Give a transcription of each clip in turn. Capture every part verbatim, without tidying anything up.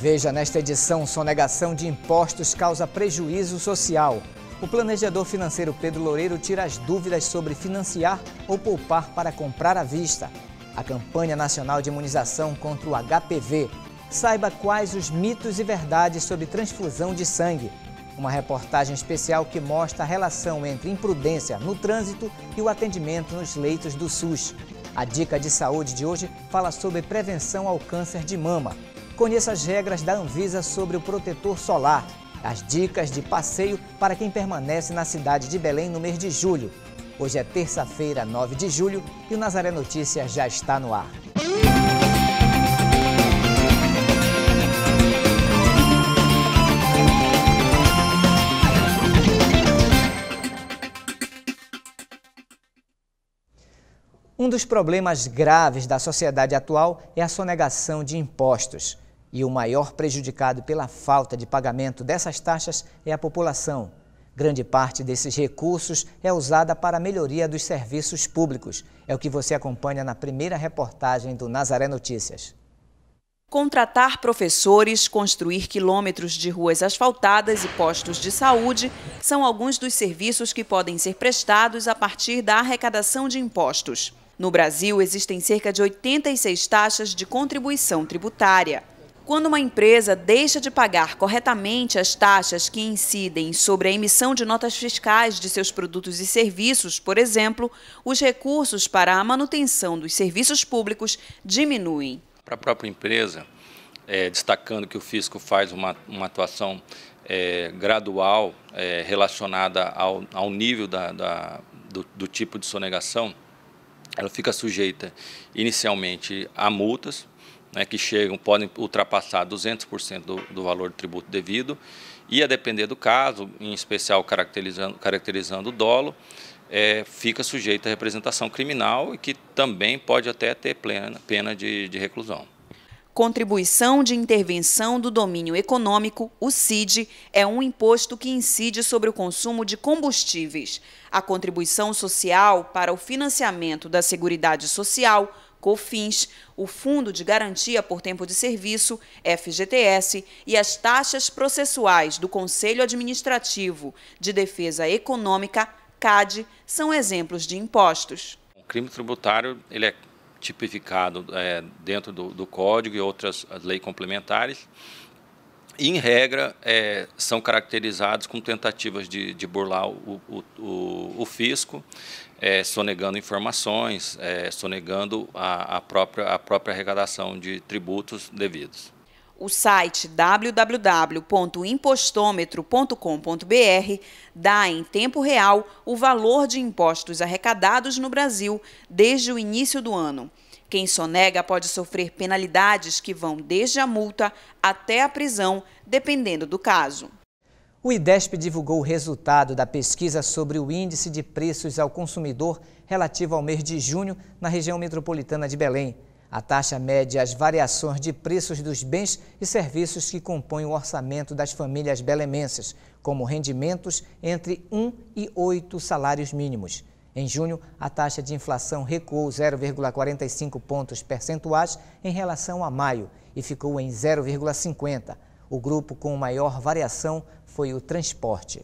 Veja nesta edição, sonegação de impostos causa prejuízo social. O planejador financeiro Pedro Loureiro tira as dúvidas sobre financiar ou poupar para comprar à vista. A campanha nacional de imunização contra o H P V. Saiba quais os mitos e verdades sobre transfusão de sangue. Uma reportagem especial que mostra a relação entre imprudência no trânsito e o atendimento nos leitos do SUS. A dica de saúde de hoje fala sobre prevenção ao câncer de mama. Conheça as regras da Anvisa sobre o protetor solar. As dicas de passeio para quem permanece na cidade de Belém no mês de julho. Hoje é terça-feira, nove de julho, e o Nazaré Notícias já está no ar. Um dos problemas graves da sociedade atual é a sonegação de impostos. E o maior prejudicado pela falta de pagamento dessas taxas é a população. Grande parte desses recursos é usada para a melhoria dos serviços públicos. É o que você acompanha na primeira reportagem do Nazaré Notícias. Contratar professores, construir quilômetros de ruas asfaltadas e postos de saúde são alguns dos serviços que podem ser prestados a partir da arrecadação de impostos. No Brasil, existem cerca de oitenta e seis taxas de contribuição tributária. Quando uma empresa deixa de pagar corretamente as taxas que incidem sobre a emissão de notas fiscais de seus produtos e serviços, por exemplo, os recursos para a manutenção dos serviços públicos diminuem. Para a própria empresa, é, destacando que o fisco faz uma, uma atuação é, gradual é, relacionada ao, ao nível da, da, do, do tipo de sonegação, ela fica sujeita inicialmente a multas, né, que chegam, podem ultrapassar duzentos por cento do, do valor do tributo devido, e a depender do caso, em especial caracterizando, caracterizando o dolo, é, fica sujeito à representação criminal e que também pode até ter plena, pena de, de reclusão. Contribuição de Intervenção do Domínio Econômico, o C I D, é um imposto que incide sobre o consumo de combustíveis. A contribuição social para o financiamento da Seguridade Social, COFINS, o Fundo de Garantia por Tempo de Serviço, F G T S, e as taxas processuais do Conselho Administrativo de Defesa Econômica, C A D, são exemplos de impostos. O crime tributário ele é tipificado é, dentro do, do Código e outras leis complementares, e, em regra, é, são caracterizados com tentativas de, de burlar o, o, o, o fisco, é, sonegando informações, é, sonegando a, a, própria, a própria arrecadação de tributos devidos. O site w w w ponto impostômetro ponto com ponto b r dá em tempo real o valor de impostos arrecadados no Brasil desde o início do ano. Quem sonega pode sofrer penalidades que vão desde a multa até a prisão, dependendo do caso. O IDESP divulgou o resultado da pesquisa sobre o índice de preços ao consumidor relativo ao mês de junho na região metropolitana de Belém. A taxa mede as variações de preços dos bens e serviços que compõem o orçamento das famílias belemenses, como rendimentos entre um e oito salários mínimos. Em junho, a taxa de inflação recuou zero vírgula quarenta e cinco pontos percentuais em relação a maio e ficou em zero vírgula cinquenta. O grupo com maior variação foi o transporte.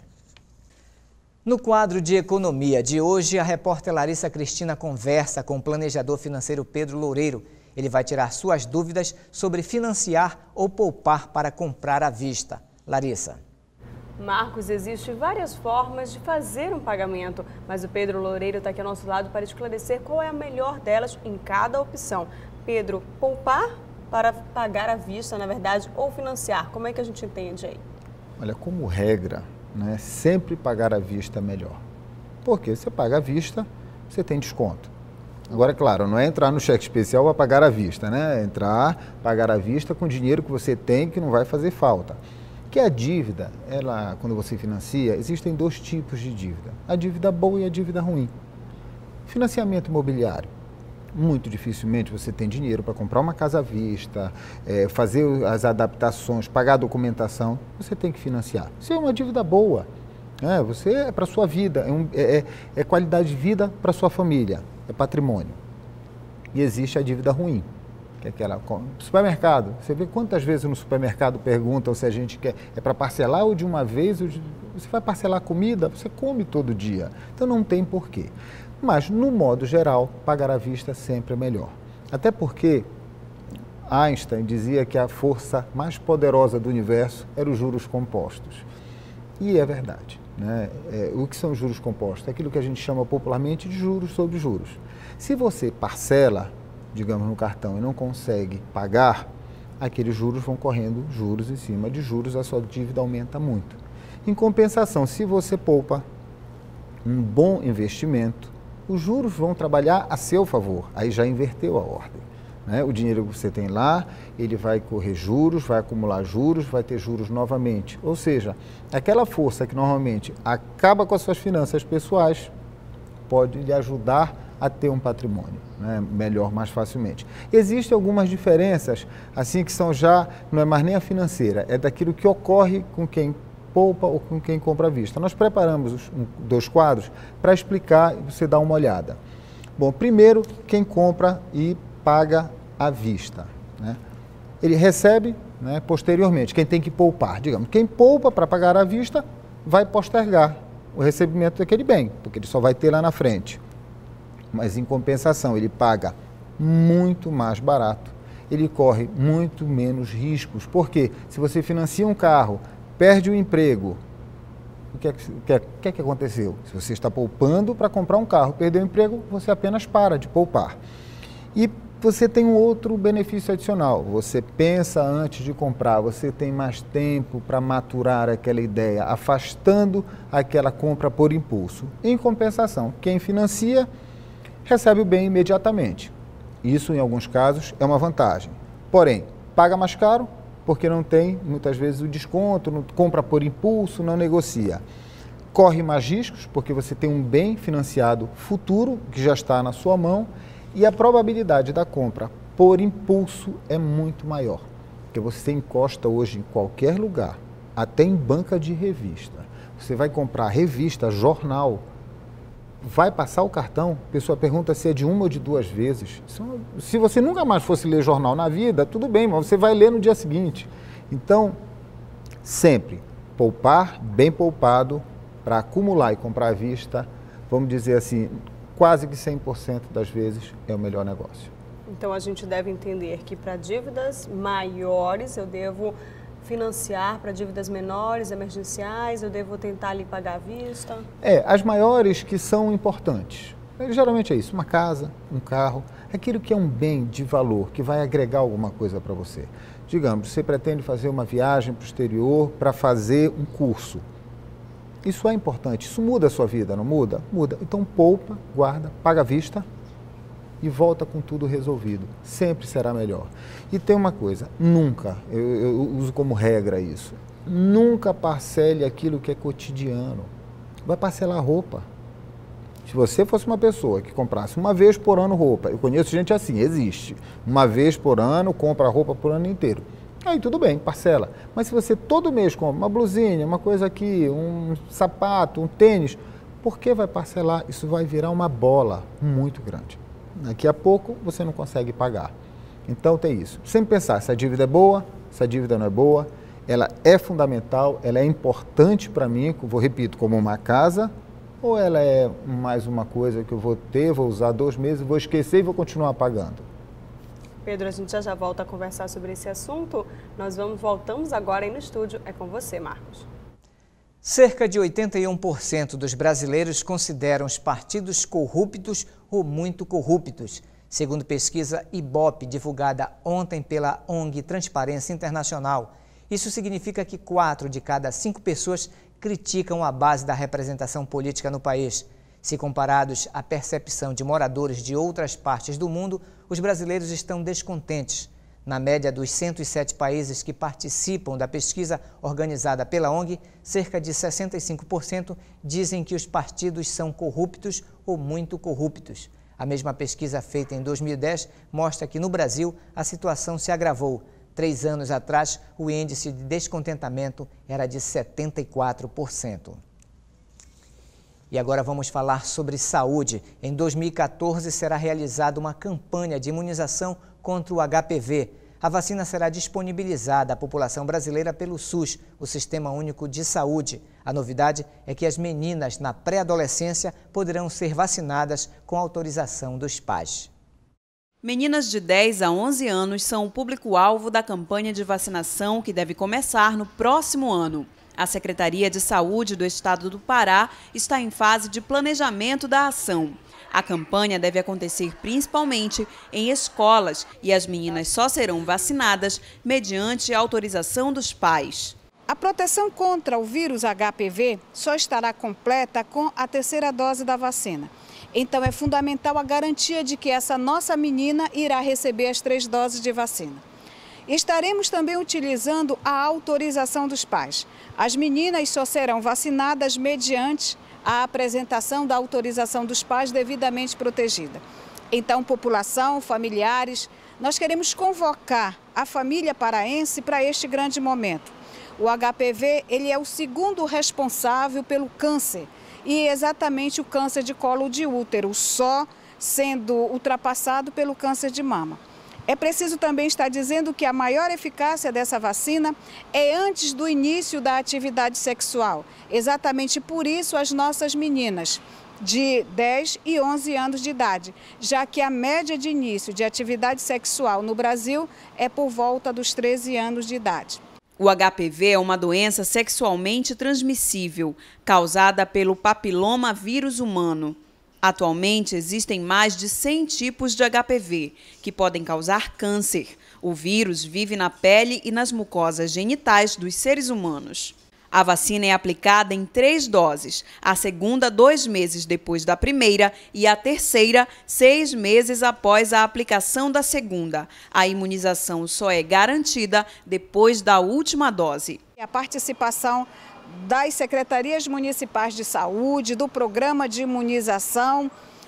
No quadro de economia de hoje, a repórter Larissa Cristina conversa com o planejador financeiro Pedro Loureiro. Ele vai tirar suas dúvidas sobre financiar ou poupar para comprar à vista. Larissa. Marcos, existem várias formas de fazer um pagamento, mas o Pedro Loureiro está aqui ao nosso lado para esclarecer qual é a melhor delas em cada opção. Pedro, poupar para pagar à vista, na verdade, ou financiar, como é que a gente entende aí? Olha, como regra, né, sempre pagar à vista é melhor. Porque você paga à vista, você tem desconto. Agora, claro, não é entrar no cheque especial para pagar à vista, né? É entrar, pagar à vista com dinheiro que você tem que não vai fazer falta. Que a dívida, ela, quando você financia, existem dois tipos de dívida. A dívida boa e a dívida ruim. Financiamento imobiliário. Muito dificilmente você tem dinheiro para comprar uma casa à vista, é, fazer as adaptações, pagar a documentação. Você tem que financiar. Isso é uma dívida boa. É, você é para a sua vida, é, um, é, é qualidade de vida para a sua família, é patrimônio. E existe a dívida ruim. que é aquela supermercado. Você vê quantas vezes no supermercado perguntam se a gente quer, é para parcelar ou de uma vez, ou de, você vai parcelar comida, você come todo dia, então não tem porquê. Mas, no modo geral, pagar à vista sempre é melhor. Até porque Einstein dizia que a força mais poderosa do universo era os juros compostos. E é verdade, né? É, o que são juros compostos? É aquilo que a gente chama popularmente de juros sobre juros. Se você parcela, digamos, no cartão e não consegue pagar, aqueles juros vão correndo juros em cima de juros, a sua dívida aumenta muito. Em compensação, se você poupa um bom investimento, os juros vão trabalhar a seu favor, aí já inverteu a ordem. Né? O dinheiro que você tem lá, ele vai correr juros, vai acumular juros, vai ter juros novamente. Ou seja, aquela força que normalmente acaba com as suas finanças pessoais, pode lhe ajudar a ter um patrimônio, né, melhor, mais facilmente. Existem algumas diferenças, assim, que são já, não é mais nem a financeira, é daquilo que ocorre com quem poupa ou com quem compra à vista. Nós preparamos os, um, dois quadros para explicar e você dar uma olhada. Bom, primeiro, quem compra e paga à vista, né? Ele recebe, né, posteriormente, quem tem que poupar, digamos, quem poupa para pagar à vista vai postergar o recebimento daquele bem, porque ele só vai ter lá na frente. Mas, em compensação, ele paga muito mais barato, ele corre muito menos riscos, porque se você financia um carro, perde o emprego, o que é que, o que, é, o que, é que aconteceu? Se você está poupando para comprar um carro, perdeu o emprego, você apenas para de poupar. E você tem um outro benefício adicional, você pensa antes de comprar, você tem mais tempo para maturar aquela ideia, afastando aquela compra por impulso. Em compensação, quem financia recebe o bem imediatamente. Isso, em alguns casos, é uma vantagem. Porém, paga mais caro porque não tem, muitas vezes, o desconto, não compra por impulso, não negocia. Corre mais riscos porque você tem um bem financiado futuro que já está na sua mão, e a probabilidade da compra por impulso é muito maior, porque você encosta hoje em qualquer lugar, até em banca de revista. Você vai comprar revista, jornal, vai passar o cartão, a pessoa pergunta se é de uma ou de duas vezes. Se você nunca mais fosse ler jornal na vida, tudo bem, mas você vai ler no dia seguinte. Então, sempre poupar, bem poupado, para acumular e comprar à vista, vamos dizer assim, quase que cem por cento das vezes é o melhor negócio. Então, a gente deve entender que para dívidas maiores eu devo financiar, para dívidas menores, emergenciais, eu devo tentar ali pagar à vista? É, as maiores que são importantes. Geralmente é isso, uma casa, um carro, aquilo que é um bem de valor, que vai agregar alguma coisa para você. Digamos, você pretende fazer uma viagem para o exterior para fazer um curso. Isso é importante, isso muda a sua vida, não muda? Muda. Então poupa, guarda, paga à vista e volta com tudo resolvido. Sempre será melhor. E tem uma coisa, nunca, eu, eu uso como regra isso, nunca parcele aquilo que é cotidiano. Vai parcelar roupa. Se você fosse uma pessoa que comprasse uma vez por ano roupa, eu conheço gente assim, existe, uma vez por ano, compra roupa por ano inteiro. Aí tudo bem, parcela. Mas se você todo mês compra uma blusinha, uma coisa aqui, um sapato, um tênis, por que vai parcelar? Isso vai virar uma bola muito grande. Daqui a pouco você não consegue pagar. Então tem isso. Sempre pensar se a dívida é boa, se a dívida não é boa, ela é fundamental, ela é importante para mim, vou repito, como uma casa, ou ela é mais uma coisa que eu vou ter, vou usar dois meses, vou esquecer e vou continuar pagando. Pedro, a gente já já volta a conversar sobre esse assunto. Nós vamos, voltamos agora aí no estúdio. É com você, Marcos. Cerca de oitenta e um por cento dos brasileiros consideram os partidos corruptos ou muito corruptos, segundo pesquisa Ibope, divulgada ontem pela O N G Transparência Internacional. Isso significa que quatro de cada cinco pessoas criticam a base da representação política no país. Se comparados à percepção de moradores de outras partes do mundo, os brasileiros estão descontentes. Na média dos cento e sete países que participam da pesquisa organizada pela O N G, cerca de sessenta e cinco por cento dizem que os partidos são corruptos ou muito corruptos. A mesma pesquisa feita em dois mil e dez mostra que no Brasil a situação se agravou. Três anos atrás, o índice de descontentamento era de setenta e quatro por cento. E agora vamos falar sobre saúde. Em dois mil e quatorze será realizada uma campanha de imunização contra o H P V. A vacina será disponibilizada à população brasileira pelo SUS, o Sistema Único de Saúde. A novidade é que as meninas na pré-adolescência poderão ser vacinadas com autorização dos pais. Meninas de dez a onze anos são o público-alvo da campanha de vacinação que deve começar no próximo ano. A Secretaria de Saúde do Estado do Pará está em fase de planejamento da ação. A campanha deve acontecer principalmente em escolas e as meninas só serão vacinadas mediante autorização dos pais. A proteção contra o vírus H P V só estará completa com a terceira dose da vacina. Então é fundamental a garantia de que essa nossa menina irá receber as três doses de vacina. Estaremos também utilizando a autorização dos pais. As meninas só serão vacinadas mediante a apresentação da autorização dos pais devidamente protegida. Então, população, familiares, nós queremos convocar a família paraense para este grande momento. O H P V ele é o segundo responsável pelo câncer e exatamente o câncer de colo de útero, só sendo ultrapassado pelo câncer de mama. É preciso também estar dizendo que a maior eficácia dessa vacina é antes do início da atividade sexual. Exatamente por isso as nossas meninas de dez e onze anos de idade, já que a média de início de atividade sexual no Brasil é por volta dos treze anos de idade. O H P V é uma doença sexualmente transmissível, causada pelo papiloma vírus humano. Atualmente, existem mais de cem tipos de H P V, que podem causar câncer. O vírus vive na pele e nas mucosas genitais dos seres humanos. A vacina é aplicada em três doses, a segunda dois meses depois da primeira e a terceira seis meses após a aplicação da segunda. A imunização só é garantida depois da última dose. A participação das secretarias municipais de saúde, do programa de imunização,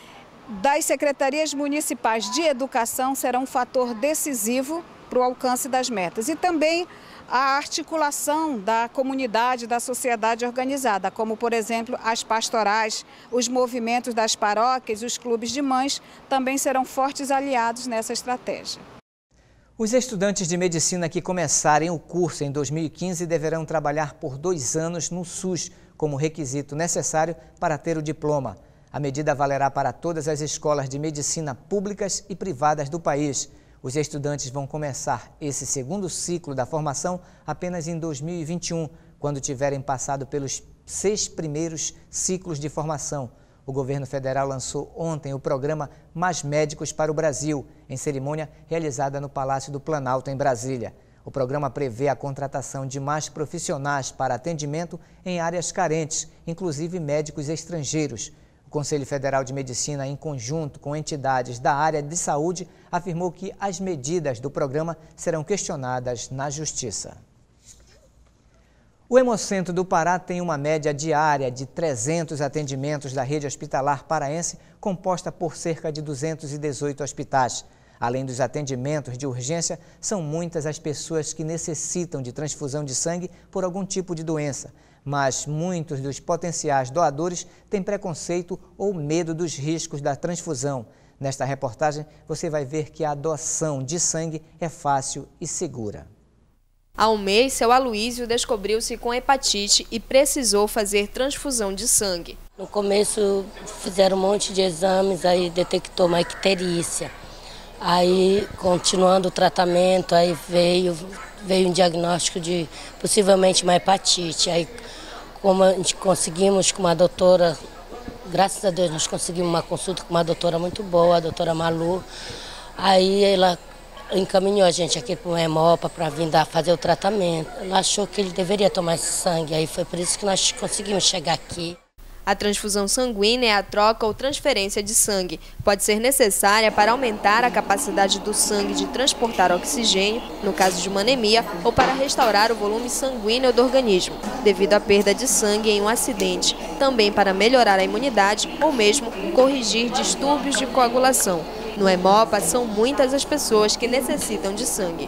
das secretarias municipais de educação será um fator decisivo para o alcance das metas. E também a articulação da comunidade, da sociedade organizada, como, por exemplo, as pastorais, os movimentos das paróquias, os clubes de mães, também serão fortes aliados nessa estratégia. Os estudantes de medicina que começarem o curso em dois mil e quinze deverão trabalhar por dois anos no SUS, como requisito necessário para ter o diploma. A medida valerá para todas as escolas de medicina públicas e privadas do país. Os estudantes vão começar esse segundo ciclo da formação apenas em dois mil e vinte e um, quando tiverem passado pelos seis primeiros ciclos de formação. O governo federal lançou ontem o programa Mais Médicos para o Brasil, em cerimônia realizada no Palácio do Planalto, em Brasília. O programa prevê a contratação de mais profissionais para atendimento em áreas carentes, inclusive médicos estrangeiros. O Conselho Federal de Medicina, em conjunto com entidades da área de saúde, afirmou que as medidas do programa serão questionadas na Justiça. O Hemocentro do Pará tem uma média diária de trezentos atendimentos da rede hospitalar paraense, composta por cerca de duzentos e dezoito hospitais. Além dos atendimentos de urgência, são muitas as pessoas que necessitam de transfusão de sangue por algum tipo de doença. Mas muitos dos potenciais doadores têm preconceito ou medo dos riscos da transfusão. Nesta reportagem, você vai ver que a doação de sangue é fácil e segura. Há um mês, seu Aloísio descobriu-se com hepatite e precisou fazer transfusão de sangue. No começo fizeram um monte de exames, aí detectou uma icterícia. Aí, continuando o tratamento, aí veio, veio um diagnóstico de possivelmente uma hepatite. Aí, como a gente conseguimos com uma doutora, graças a Deus nós conseguimos uma consulta com uma doutora muito boa, a doutora Malu. Aí ela encaminhou a gente aqui para o Hemopa para vir dar, fazer o tratamento. Ela achou que ele deveria tomar esse sangue, aí foi por isso que nós conseguimos chegar aqui. A transfusão sanguínea é a troca ou transferência de sangue. Pode ser necessária para aumentar a capacidade do sangue de transportar oxigênio, no caso de uma anemia, ou para restaurar o volume sanguíneo do organismo, devido à perda de sangue em um acidente, também para melhorar a imunidade ou mesmo corrigir distúrbios de coagulação. No Hemopa, são muitas as pessoas que necessitam de sangue.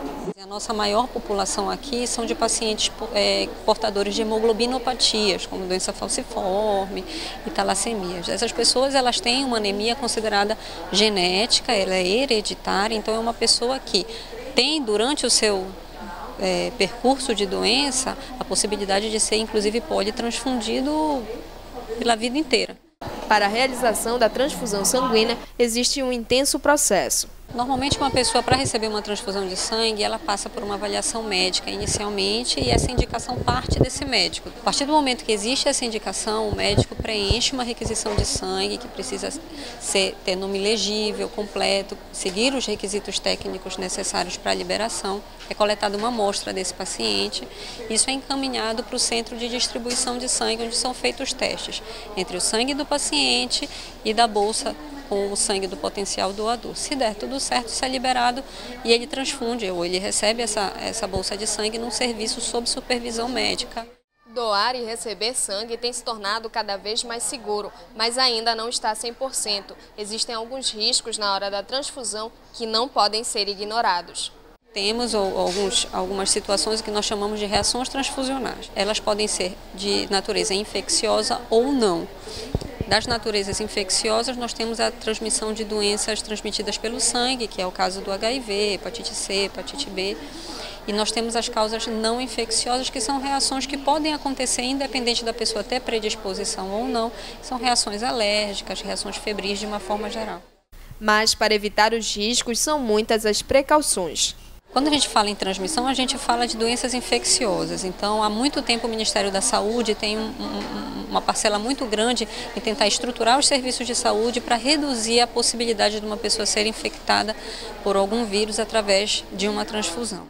A nossa maior população aqui são de pacientes é, portadores de hemoglobinopatias, como doença falciforme e talassemias. Essas pessoas elas têm uma anemia considerada genética, ela é hereditária, então é uma pessoa que tem durante o seu é, percurso de doença a possibilidade de ser inclusive politransfundido pela vida inteira. Para a realização da transfusão sanguínea existe um intenso processo. Normalmente uma pessoa para receber uma transfusão de sangue, ela passa por uma avaliação médica inicialmente e essa indicação parte desse médico. A partir do momento que existe essa indicação, o médico preenche uma requisição de sangue que precisa ser, ter nome legível, completo, seguir os requisitos técnicos necessários para a liberação. É coletada uma amostra desse paciente, isso é encaminhado para o centro de distribuição de sangue, onde são feitos testes entre o sangue do paciente e da bolsa com o sangue do potencial doador. Se der tudo certo, isso é liberado e ele transfunde ou ele recebe essa, essa bolsa de sangue num serviço sob supervisão médica. Doar e receber sangue tem se tornado cada vez mais seguro, mas ainda não está cem por cento. Existem alguns riscos na hora da transfusão que não podem ser ignorados. Temos alguns, algumas situações que nós chamamos de reações transfusionais. Elas podem ser de natureza infecciosa ou não. Das naturezas infecciosas, nós temos a transmissão de doenças transmitidas pelo sangue, que é o caso do H I V, hepatite C, hepatite B. E nós temos as causas não infecciosas, que são reações que podem acontecer independente da pessoa ter predisposição ou não. São reações alérgicas, reações febris de uma forma geral. Mas para evitar os riscos, são muitas as precauções. Quando a gente fala em transmissão, a gente fala de doenças infecciosas. Então, há muito tempo o Ministério da Saúde tem um, um, uma parcela muito grande em tentar estruturar os serviços de saúde para reduzir a possibilidade de uma pessoa ser infectada por algum vírus através de uma transfusão.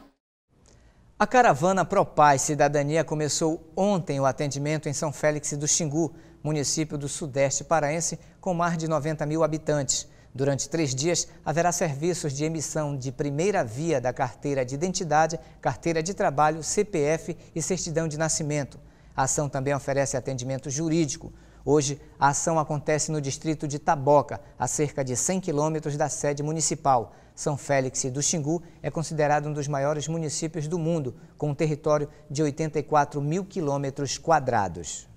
A caravana Propaz Cidadania começou ontem o atendimento em São Félix do Xingu, município do Sudeste paraense, com mais de noventa mil habitantes. Durante três dias, haverá serviços de emissão de primeira via da carteira de identidade, carteira de trabalho, C P F e certidão de nascimento. A ação também oferece atendimento jurídico. Hoje, a ação acontece no distrito de Taboca, a cerca de cem quilômetros da sede municipal. São Félix do Xingu é considerado um dos maiores municípios do mundo, com um território de oitenta e quatro mil quilômetros quadrados.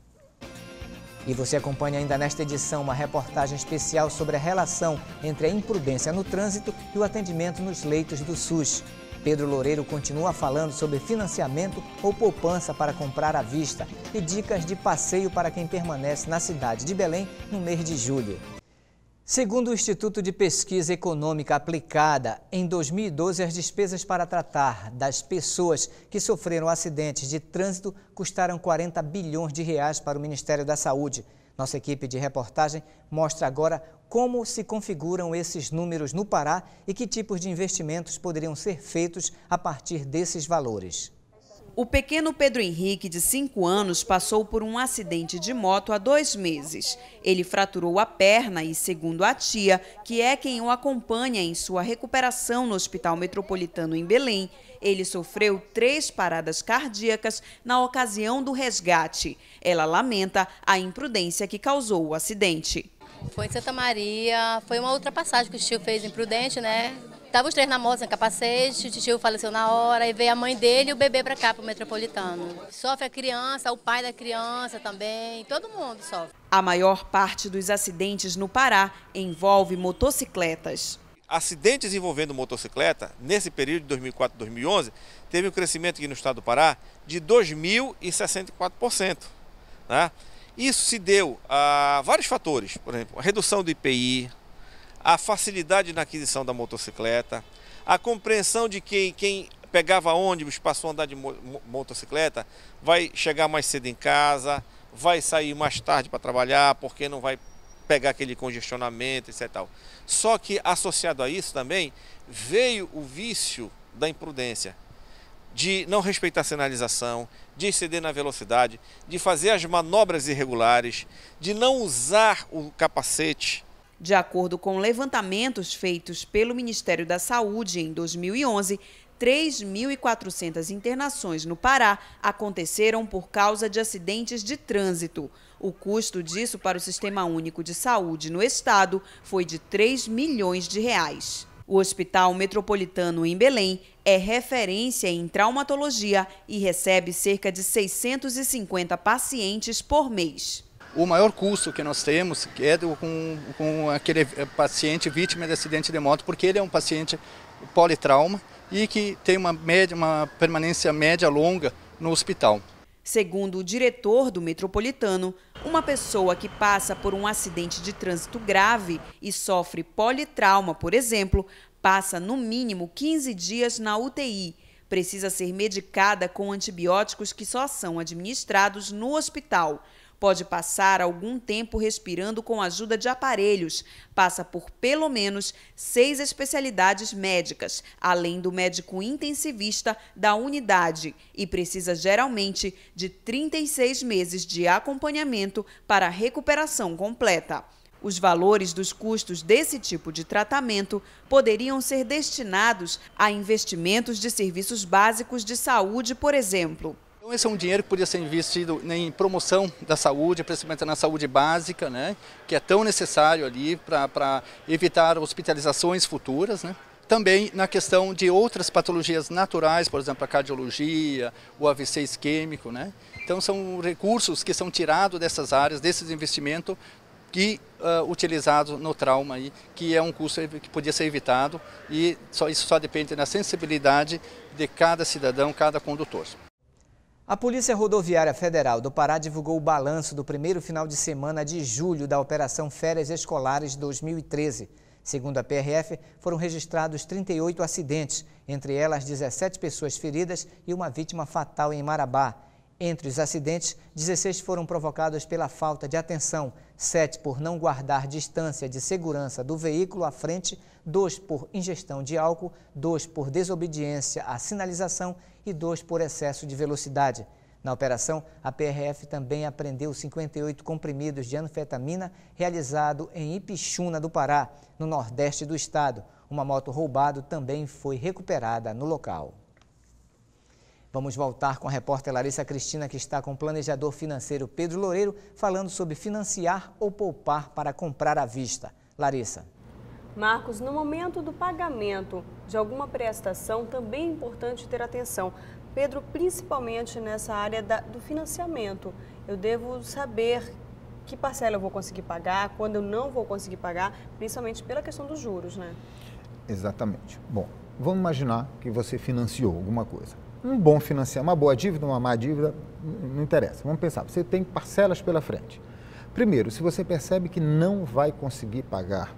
E você acompanha ainda nesta edição uma reportagem especial sobre a relação entre a imprudência no trânsito e o atendimento nos leitos do SUS. Pedro Loureiro continua falando sobre financiamento ou poupança para comprar à vista e dicas de passeio para quem permanece na cidade de Belém no mês de julho. Segundo o Instituto de Pesquisa Econômica Aplicada, em dois mil e doze, as despesas para tratar das pessoas que sofreram acidentes de trânsito custaram quarenta bilhões de reais para o Ministério da Saúde. Nossa equipe de reportagem mostra agora como se configuram esses números no Pará e que tipos de investimentos poderiam ser feitos a partir desses valores. O pequeno Pedro Henrique, de cinco anos, passou por um acidente de moto há dois meses. Ele fraturou a perna e, segundo a tia, que é quem o acompanha em sua recuperação no Hospital Metropolitano em Belém, ele sofreu três paradas cardíacas na ocasião do resgate. Ela lamenta a imprudência que causou o acidente. Foi em Santa Maria, foi uma ultrapassagem que o tio fez imprudente, né? Tava os três na moto, sem capacete, o tio faleceu na hora, e veio a mãe dele e o bebê para cá, para o Metropolitano. Sofre a criança, o pai da criança também, todo mundo sofre. A maior parte dos acidentes no Pará envolve motocicletas. Acidentes envolvendo motocicleta, nesse período de dois mil e quatro a dois mil e onze, teve um crescimento aqui no estado do Pará de dois mil e sessenta e quatro por cento. Né? Isso se deu a vários fatores, por exemplo, a redução do I P I, a facilidade na aquisição da motocicleta, a compreensão de que quem pegava ônibus, passou a andar de motocicleta, vai chegar mais cedo em casa, vai sair mais tarde para trabalhar, porque não vai pegar aquele congestionamento, etcétera. Só que associado a isso também veio o vício da imprudência, de não respeitar a sinalização, de exceder na velocidade, de fazer as manobras irregulares, de não usar o capacete. De acordo com levantamentos feitos pelo Ministério da Saúde em dois mil e onze, três mil e quatrocentas internações no Pará aconteceram por causa de acidentes de trânsito. O custo disso para o Sistema Único de Saúde no estado foi de três milhões de reais. O Hospital Metropolitano em Belém é referência em traumatologia e recebe cerca de seiscentos e cinquenta pacientes por mês. O maior custo que nós temos é do, com, com aquele paciente vítima de acidente de moto, porque ele é um paciente politrauma e que tem uma, média, uma permanência média longa no hospital. Segundo o diretor do Metropolitano, uma pessoa que passa por um acidente de trânsito grave e sofre politrauma, por exemplo, passa no mínimo quinze dias na U T I. Precisa ser medicada com antibióticos que só são administrados no hospital. Pode passar algum tempo respirando com a ajuda de aparelhos. Passa por pelo menos seis especialidades médicas, além do médico intensivista da unidade, e precisa geralmente de trinta e seis meses de acompanhamento para a recuperação completa. Os valores dos custos desse tipo de tratamento poderiam ser destinados a investimentos de serviços básicos de saúde, por exemplo. Então, esse é um dinheiro que poderia ser investido em promoção da saúde, principalmente na saúde básica, né, que é tão necessário ali para evitar hospitalizações futuras, né. Também na questão de outras patologias naturais, por exemplo, a cardiologia, o A V C isquêmico, né. Então são recursos que são tirados dessas áreas, desses investimentos, que uh, utilizados no trauma, aí, que é um custo que podia ser evitado, e só, isso só depende da sensibilidade de cada cidadão, cada condutor. A Polícia Rodoviária Federal do Pará divulgou o balanço do primeiro final de semana de julho da Operação Férias Escolares dois mil e treze. Segundo a P R F, foram registrados trinta e oito acidentes, entre elas dezessete pessoas feridas e uma vítima fatal em Marabá. Entre os acidentes, dezesseis foram provocados pela falta de atenção, sete por não guardar distância de segurança do veículo à frente, dois por ingestão de álcool, dois por desobediência à sinalização e dois por excesso de velocidade. Na operação, a P R F também apreendeu cinquenta e oito comprimidos de anfetamina realizado em Ipixuna do Pará, no nordeste do estado. Uma moto roubada também foi recuperada no local. Vamos voltar com a repórter Larissa Cristina, que está com o planejador financeiro Pedro Loureiro, falando sobre financiar ou poupar para comprar à vista. Larissa. Marcos, no momento do pagamento de alguma prestação, também é importante ter atenção. Pedro, principalmente nessa área da, do financiamento, eu devo saber que parcela eu vou conseguir pagar, quando eu não vou conseguir pagar, principalmente pela questão dos juros, né? Exatamente. Bom, vamos imaginar que você financiou alguma coisa. Um bom financiamento, uma boa dívida, uma má dívida, não interessa. Vamos pensar, você tem parcelas pela frente. Primeiro, se você percebe que não vai conseguir pagar,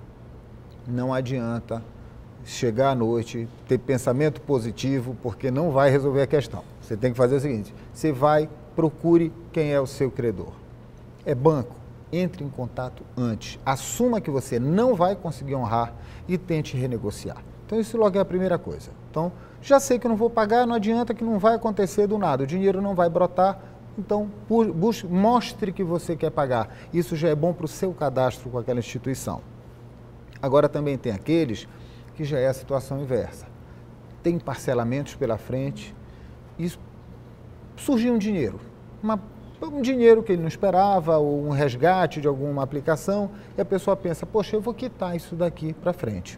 não adianta chegar à noite, ter pensamento positivo, porque não vai resolver a questão. Você tem que fazer o seguinte, você vai, procure quem é o seu credor. É banco, entre em contato antes, assuma que você não vai conseguir honrar e tente renegociar. Então isso logo é a primeira coisa. Então, já sei que eu não vou pagar, não adianta, que não vai acontecer do nada, o dinheiro não vai brotar, então busque, mostre que você quer pagar. Isso já é bom para o seu cadastro com aquela instituição. Agora também tem aqueles que já é a situação inversa. Tem parcelamentos pela frente e surgiu um dinheiro, uma, um dinheiro que ele não esperava, ou um resgate de alguma aplicação, e a pessoa pensa, poxa, eu vou quitar isso daqui para frente.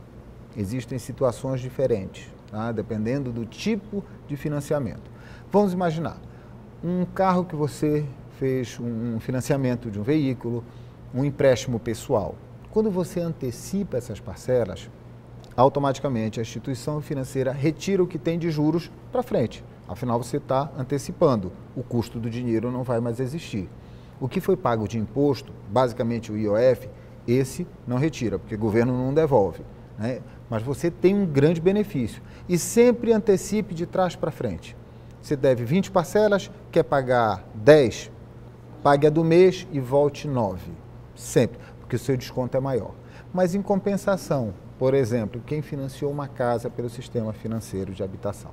Existem situações diferentes, tá? Dependendo do tipo de financiamento. Vamos imaginar, um carro que você fez um financiamento de um veículo, um empréstimo pessoal. Quando você antecipa essas parcelas, automaticamente a instituição financeira retira o que tem de juros para frente. Afinal, você está antecipando, o custo do dinheiro não vai mais existir. O que foi pago de imposto, basicamente o I O F, esse não retira, porque o governo não devolve, né? Mas você tem um grande benefício. E sempre antecipe de trás para frente. Você deve vinte parcelas, quer pagar dez, pague a do mês e volte nove. Sempre, porque o seu desconto é maior. Mas em compensação, por exemplo, quem financiou uma casa pelo sistema financeiro de habitação,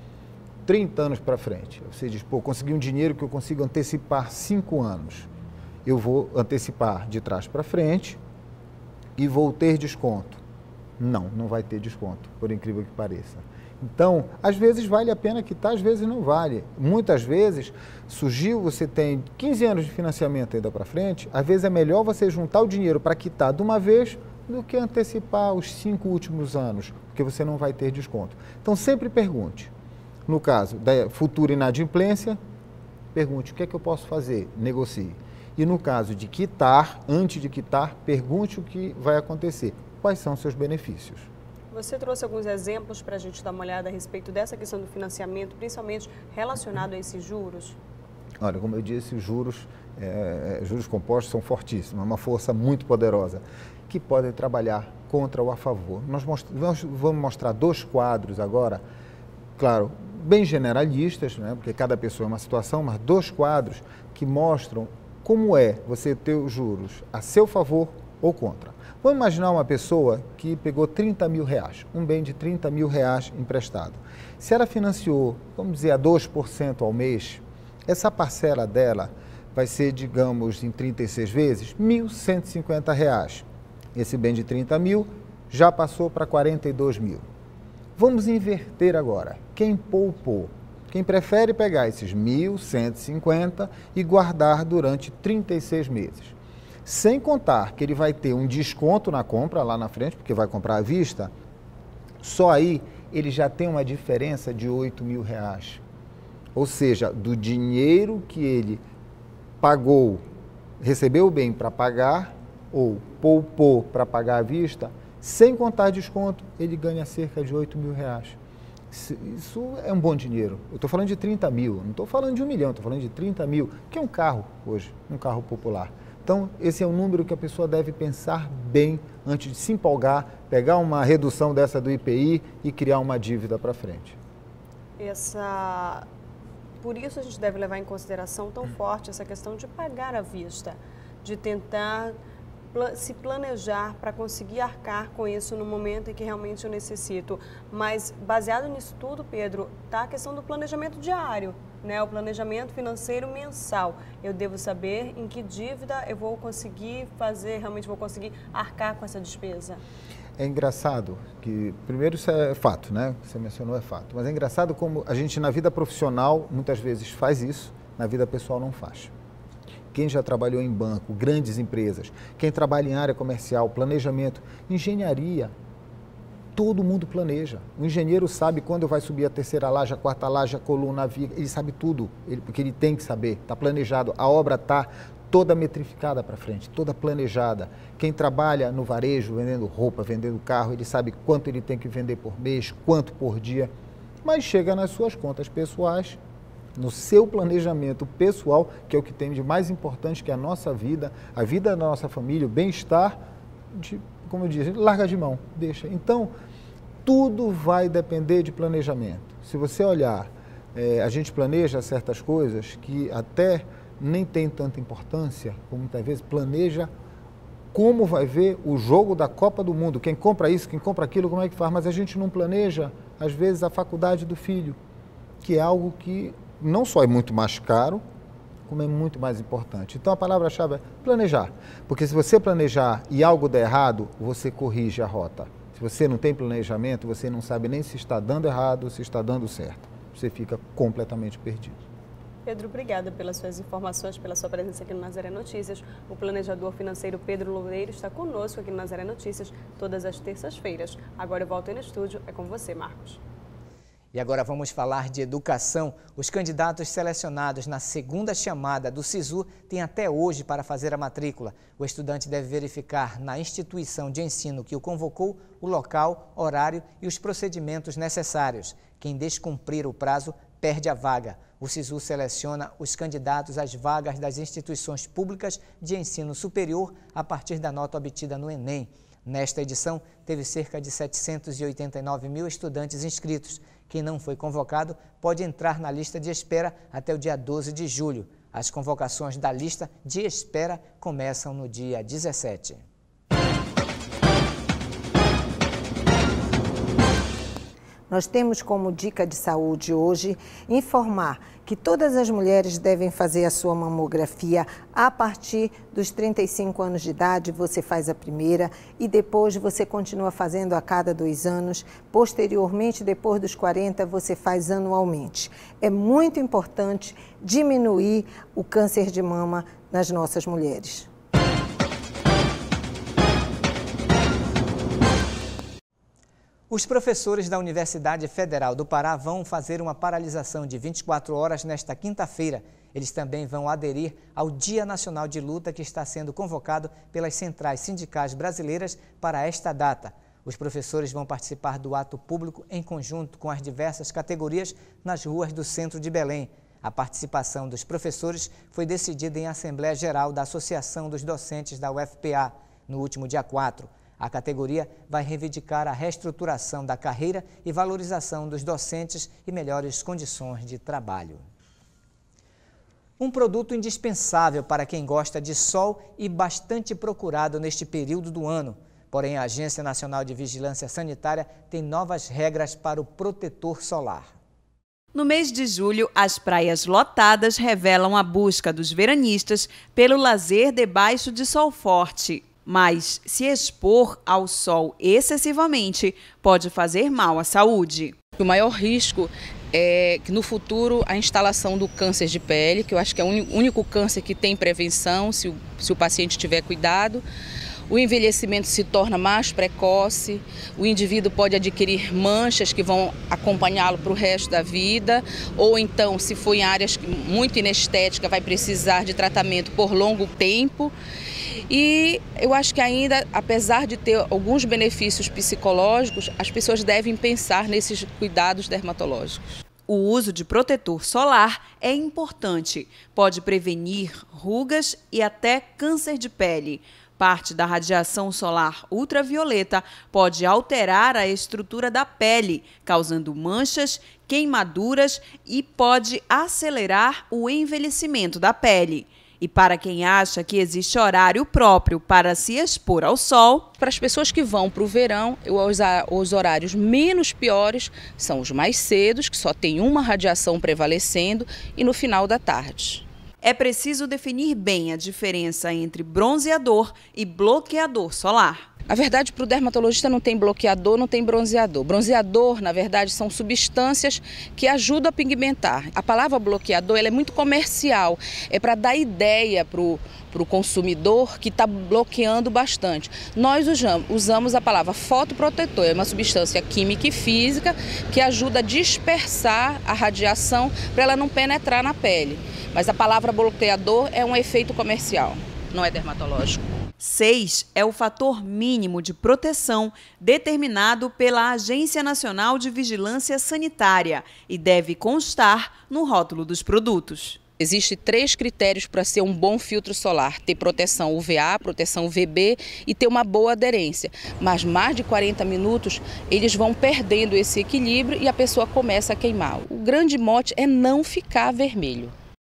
trinta anos para frente, você diz, pô, consegui um dinheiro que eu consigo antecipar cinco anos. Eu vou antecipar de trás para frente e vou ter desconto. Não, não vai ter desconto, por incrível que pareça. Então, às vezes vale a pena quitar, às vezes não vale. Muitas vezes, surgiu, você tem quinze anos de financiamento ainda para frente, às vezes é melhor você juntar o dinheiro para quitar de uma vez do que antecipar os cinco últimos anos, porque você não vai ter desconto. Então, sempre pergunte. No caso da futura inadimplência, pergunte o que é que eu posso fazer, negocie. E no caso de quitar, antes de quitar, pergunte o que vai acontecer, quais são seus benefícios. Você trouxe alguns exemplos para a gente dar uma olhada a respeito dessa questão do financiamento, principalmente relacionado a esses juros? Olha, como eu disse, os juros, é, juros compostos são fortíssimos, é uma força muito poderosa, que podem trabalhar contra ou a favor. Nós, most nós vamos mostrar dois quadros agora, claro, bem generalistas, né, porque cada pessoa é uma situação, mas dois quadros que mostram como é você ter os juros a seu favor ou contra. Vamos imaginar uma pessoa que pegou trinta mil reais, um bem de trinta mil reais emprestado. Se ela financiou, vamos dizer, a dois por cento ao mês, essa parcela dela vai ser, digamos, em trinta e seis vezes, mil cento e cinquenta reais. Esse bem de trinta mil já passou para quarenta e dois mil. Vamos inverter agora. Quem poupou? Quem prefere pegar esses mil cento e cinquenta e guardar durante trinta e seis meses. Sem contar que ele vai ter um desconto na compra lá na frente, porque vai comprar à vista, só aí ele já tem uma diferença de oito mil reais. Ou seja, do dinheiro que ele pagou, recebeu o bem para pagar ou poupou para pagar à vista, sem contar desconto, ele ganha cerca de oito mil reais. Isso é um bom dinheiro. Eu estou falando de trinta mil, não estou falando de um milhão, estou falando de trinta mil, que é um carro hoje, um carro popular. Então, esse é um número que a pessoa deve pensar bem antes de se empolgar, pegar uma redução dessa do I P I e criar uma dívida para frente. Essa... Por isso a gente deve levar em consideração tão forte essa questão de pagar à vista, de tentar se planejar para conseguir arcar com isso no momento em que realmente eu necessito. Mas, baseado nisso tudo, Pedro, está a questão do planejamento diário, né? O planejamento financeiro mensal. Eu devo saber em que dívida eu vou conseguir fazer, realmente vou conseguir arcar com essa despesa. É engraçado que, primeiro, isso é fato, né? Você mencionou, é fato. Mas é engraçado como a gente, na vida profissional, muitas vezes faz isso, na vida pessoal não faz. Quem já trabalhou em banco, grandes empresas, quem trabalha em área comercial, planejamento, engenharia, todo mundo planeja. O engenheiro sabe quando vai subir a terceira laje, a quarta laje, a coluna, a viga, ele sabe tudo, ele, porque ele tem que saber, está planejado, a obra está toda metrificada para frente, toda planejada. Quem trabalha no varejo, vendendo roupa, vendendo carro, ele sabe quanto ele tem que vender por mês, quanto por dia, mas chega nas suas contas pessoais, no seu planejamento pessoal, que é o que tem de mais importante, que é a nossa vida, a vida da nossa família, o bem-estar, de, como eu disse, larga de mão, deixa. Então, tudo vai depender de planejamento. Se você olhar, é, a gente planeja certas coisas que até nem tem tanta importância, como muitas vezes planeja como vai ver o jogo da Copa do Mundo, quem compra isso, quem compra aquilo, como é que faz, mas a gente não planeja, às vezes, a faculdade do filho, que é algo que não só é muito mais caro, como é muito mais importante. Então, a palavra-chave é planejar, porque se você planejar e algo der errado, você corrige a rota. Se você não tem planejamento, você não sabe nem se está dando errado ou se está dando certo. Você fica completamente perdido. Pedro, obrigada pelas suas informações, pela sua presença aqui no Nazaré Notícias. O planejador financeiro Pedro Loureiro está conosco aqui no Nazaré Notícias todas as terças-feiras. Agora eu volto no estúdio, é com você, Marcos. E agora vamos falar de educação. Os candidatos selecionados na segunda chamada do SISU têm até hoje para fazer a matrícula. O estudante deve verificar na instituição de ensino que o convocou o local, horário e os procedimentos necessários. Quem descumprir o prazo perde a vaga. O SISU seleciona os candidatos às vagas das instituições públicas de ensino superior a partir da nota obtida no Enem. Nesta edição, teve cerca de setecentos e oitenta e nove mil estudantes inscritos. Quem não foi convocado pode entrar na lista de espera até o dia doze de julho. As convocações da lista de espera começam no dia dezessete. Nós temos como dica de saúde hoje informar que todas as mulheres devem fazer a sua mamografia a partir dos trinta e cinco anos de idade. Você faz a primeira e depois você continua fazendo a cada dois anos. Posteriormente, depois dos quarenta, você faz anualmente. É muito importante diminuir o câncer de mama nas nossas mulheres. Os professores da Universidade Federal do Pará vão fazer uma paralisação de vinte e quatro horas nesta quinta-feira. Eles também vão aderir ao Dia Nacional de Luta que está sendo convocado pelas centrais sindicais brasileiras para esta data. Os professores vão participar do ato público em conjunto com as diversas categorias nas ruas do centro de Belém. A participação dos professores foi decidida em Assembleia Geral da Associação dos Docentes da U F P A, no último dia quatro. A categoria vai reivindicar a reestruturação da carreira e valorização dos docentes e melhores condições de trabalho. Um produto indispensável para quem gosta de sol e bastante procurado neste período do ano. Porém, a Agência Nacional de Vigilância Sanitária tem novas regras para o protetor solar. No mês de julho, as praias lotadas revelam a busca dos veranistas pelo lazer debaixo de sol forte. Mas se expor ao sol excessivamente pode fazer mal à saúde. O maior risco é que no futuro a instalação do câncer de pele, que eu acho que é o único câncer que tem prevenção se o, se o paciente tiver cuidado. O envelhecimento se torna mais precoce, o indivíduo pode adquirir manchas que vão acompanhá-lo para o resto da vida, ou então, se for em áreas muito inestéticas, vai precisar de tratamento por longo tempo. E eu acho que ainda, apesar de ter alguns benefícios psicológicos, as pessoas devem pensar nesses cuidados dermatológicos. O uso de protetor solar é importante, pode prevenir rugas e até câncer de pele. Parte da radiação solar ultravioleta pode alterar a estrutura da pele, causando manchas, queimaduras e pode acelerar o envelhecimento da pele. E para quem acha que existe horário próprio para se expor ao sol, para as pessoas que vão para o verão, os horários menos piores são os mais cedos, que só tem uma radiação prevalecendo, e no final da tarde. É preciso definir bem a diferença entre bronzeador e bloqueador solar. Na verdade, para o dermatologista não tem bloqueador, não tem bronzeador. Bronzeador, na verdade, são substâncias que ajudam a pigmentar. A palavra bloqueador ela é muito comercial, é para dar ideia para o para o consumidor que está bloqueando bastante. Nós usamos, usamos a palavra fotoprotetor, é uma substância química e física que ajuda a dispersar a radiação para ela não penetrar na pele. Mas a palavra bloqueador é um efeito comercial, não é dermatológico. seis é o fator mínimo de proteção determinado pela Agência Nacional de Vigilância Sanitária e deve constar no rótulo dos produtos. Existem três critérios para ser um bom filtro solar: ter proteção U V A, proteção U V B e ter uma boa aderência. Mas mais de quarenta minutos eles vão perdendo esse equilíbrio e a pessoa começa a queimar. O grande mote é não ficar vermelho.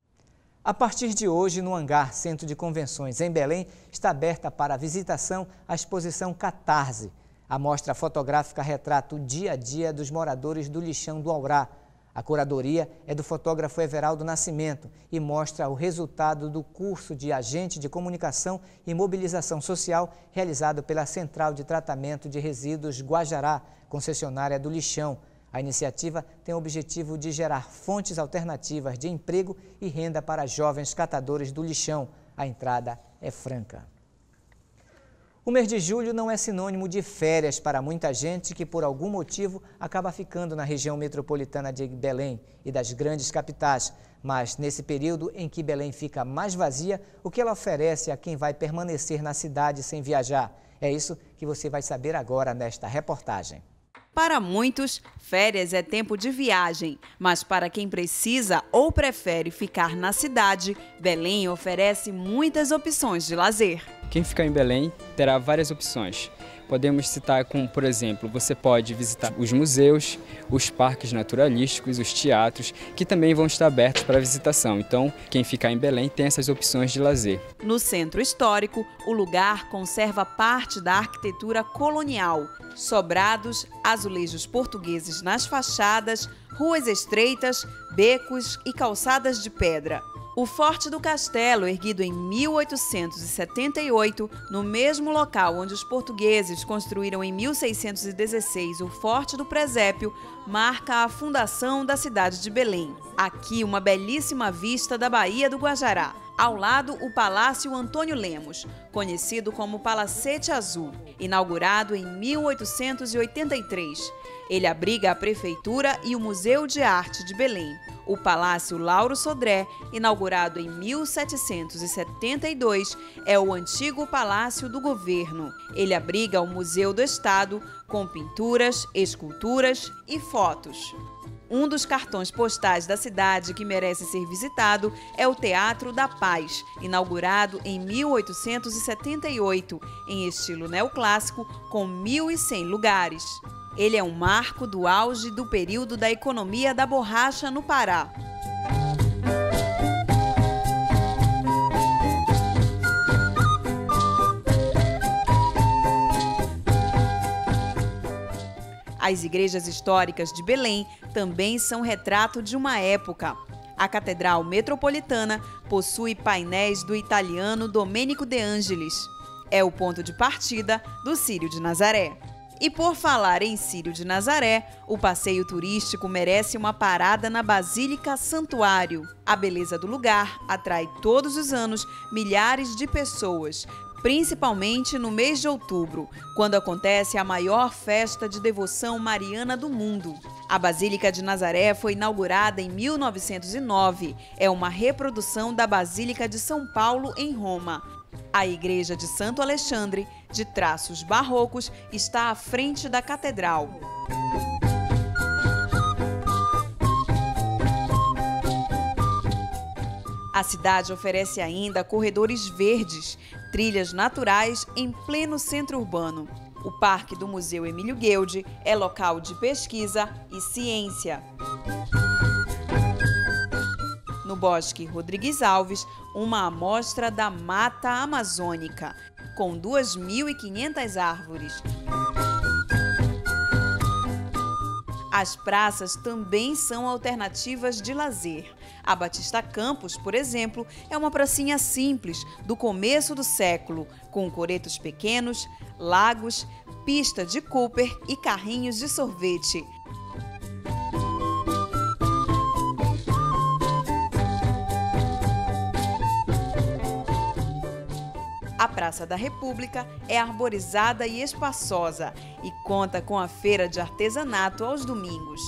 A partir de hoje, no Hangar Centro de Convenções, em Belém, está aberta para visitação a exposição Catarse. A mostra fotográfica retrata o dia a dia dos moradores do Lixão do Aurá. A curadoria é do fotógrafo Everaldo Nascimento e mostra o resultado do curso de Agente de Comunicação e Mobilização Social realizado pela Central de Tratamento de Resíduos Guajará, concessionária do Lixão. A iniciativa tem o objetivo de gerar fontes alternativas de emprego e renda para jovens catadores do lixão. A entrada é franca. O mês de julho não é sinônimo de férias para muita gente que, por algum motivo, acaba ficando na região metropolitana de Belém e das grandes capitais. Mas, nesse período em que Belém fica mais vazia, o que ela oferece a quem vai permanecer na cidade sem viajar? É isso que você vai saber agora nesta reportagem. Para muitos, férias é tempo de viagem, mas para quem precisa ou prefere ficar na cidade, Belém oferece muitas opções de lazer. Quem ficar em Belém terá várias opções. Podemos citar como, por exemplo, você pode visitar os museus, os parques naturalísticos, os teatros, que também vão estar abertos para visitação. Então, quem ficar em Belém tem essas opções de lazer. No centro histórico, o lugar conserva parte da arquitetura colonial. Sobrados, azulejos portugueses nas fachadas, ruas estreitas, becos e calçadas de pedra. O Forte do Castelo, erguido em mil oitocentos e setenta e oito, no mesmo local onde os portugueses construíram em mil seiscentos e dezesseis o Forte do Presépio, marca a fundação da cidade de Belém. Aqui, uma belíssima vista da Baía do Guajará. Ao lado, o Palácio Antônio Lemos, conhecido como Palacete Azul, inaugurado em mil oitocentos e oitenta e três. Ele abriga a Prefeitura e o Museu de Arte de Belém. O Palácio Lauro Sodré, inaugurado em mil setecentos e setenta e dois, é o antigo Palácio do Governo. Ele abriga o Museu do Estado, com pinturas, esculturas e fotos. Um dos cartões postais da cidade que merece ser visitado é o Teatro da Paz, inaugurado em mil oitocentos e setenta e oito, em estilo neoclássico, com mil e cem lugares. Ele é um marco do auge do período da economia da borracha no Pará. As igrejas históricas de Belém também são retrato de uma época. A Catedral Metropolitana possui painéis do italiano Domenico De Angelis. É o ponto de partida do Círio de Nazaré. E por falar em Círio de Nazaré, o passeio turístico merece uma parada na Basílica Santuário. A beleza do lugar atrai todos os anos milhares de pessoas, principalmente no mês de outubro, quando acontece a maior festa de devoção mariana do mundo. A Basílica de Nazaré foi inaugurada em mil novecentos e nove. É uma reprodução da Basílica de São Paulo, em Roma. A Igreja de Santo Alexandre, de traços barrocos, está à frente da catedral. A cidade oferece ainda corredores verdes, trilhas naturais em pleno centro urbano. O Parque do Museu Emílio Gueldi é local de pesquisa e ciência. No Bosque Rodrigues Alves, uma amostra da Mata Amazônica, com duas mil e quinhentas árvores. As praças também são alternativas de lazer. A Batista Campos, por exemplo, é uma pracinha simples do começo do século, com coretos pequenos, lagos, pista de Cooper e carrinhos de sorvete. A Praça da República é arborizada e espaçosa e conta com a feira de artesanato aos domingos.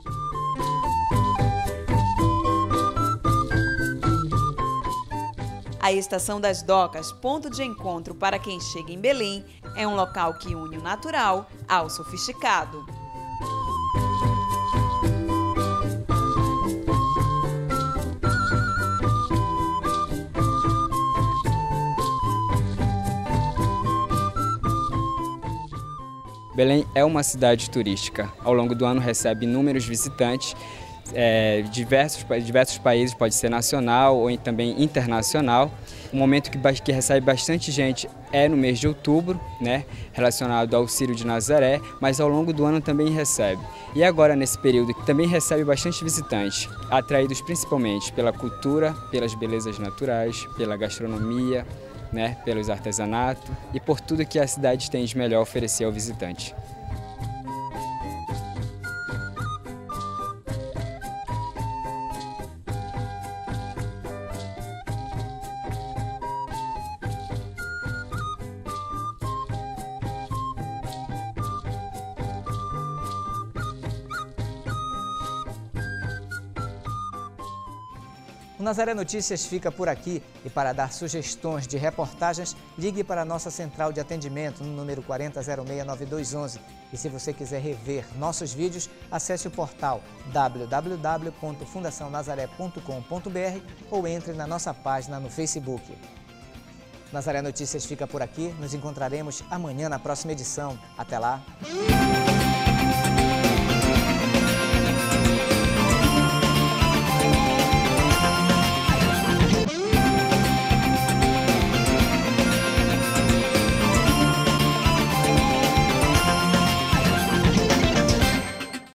A Estação das Docas, ponto de encontro para quem chega em Belém, é um local que une o natural ao sofisticado. Belém é uma cidade turística. Ao longo do ano recebe inúmeros visitantes, é, diversos, diversos países, pode ser nacional ou também internacional. O momento que, que recebe bastante gente é no mês de outubro, né, relacionado ao Círio de Nazaré, mas ao longo do ano também recebe. E agora, nesse período, também recebe bastante visitantes, atraídos principalmente pela cultura, pelas belezas naturais, pela gastronomia, né, pelos artesanatos e por tudo que a cidade tem de melhor a oferecer ao visitante. O Nazaré Notícias fica por aqui e para dar sugestões de reportagens, ligue para a nossa central de atendimento no número quarenta zero seis nove dois um um. E se você quiser rever nossos vídeos, acesse o portal w w w ponto fundação nazaré ponto com ponto br ou entre na nossa página no Facebook. Nazaré Notícias fica por aqui, nos encontraremos amanhã na próxima edição. Até lá!